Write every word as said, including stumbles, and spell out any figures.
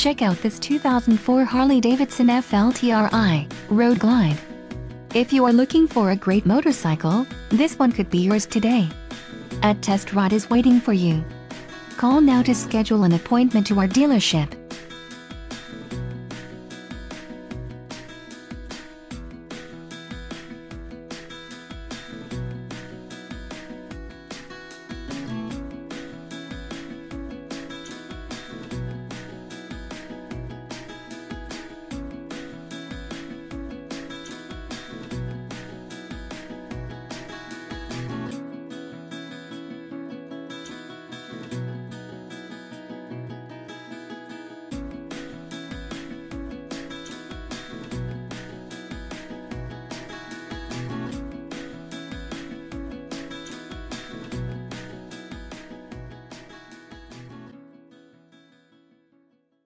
check out this two thousand four Harley-Davidson F L T R I Road Glide. If you are looking for a great motorcycle, this one could be yours today. A test ride is waiting for you. Call now to schedule an appointment to our dealership.